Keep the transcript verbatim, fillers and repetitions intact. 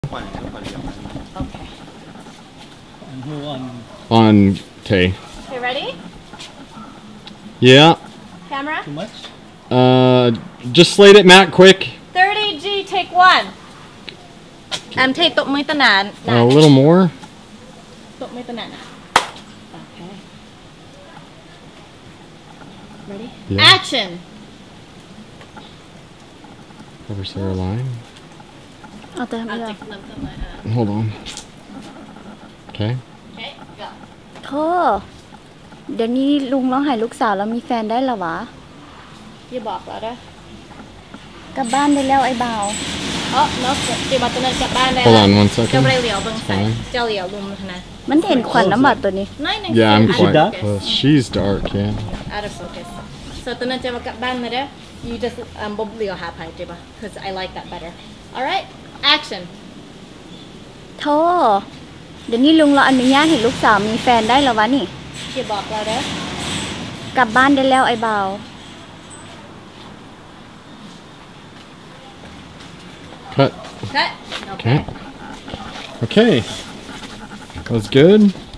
Okay. And who on? On Tay. Okay, ready? Yeah. Camera? Too much? Uh, just slate it, Matt, quick. thirty G, take one. I'm take ตบมือตะนาน A little more. ตบมือตะนาน Okay. Ready? Yeah. Action. Cover Sarah line. เอาเติมไปเลย Hold on. Okay. Okay, go. โธ่เดี๋ยวนี้ลุงร้องไห้ลูกสาวแล้วมีแฟนได้เหรอวะอย่าบอกแล้วนะกลับบ้านได้แล้วไอ้บ่าวอ๋อเนาะจีบัตรนั้นกลับบ้านได้ Hold on one second. เจ้าเรียวเบิ่งใส่ Fine. เจ้าเรียวลุมนะมันเห็นขวัญน้ำบัดตัวนี้น้อยหนึ่ง Yeah, I'm out of quite dark? close. She's dark, yeah. out of focus so ตอนนั้นจะมากลับบ้านนะเด้อ you just um บ่เรียวหาไผจีบะ because I like that better alright action โธ่เดี๋ยวนี้ลุงเราอนุญาตให้ลูกสาวมีแฟนได้เหรอวะนี่อย่าบอกแล้วเด้อกลับบ้านได้แล้วไอ้บ่าว Cut. cut Okay. Okay. That was good.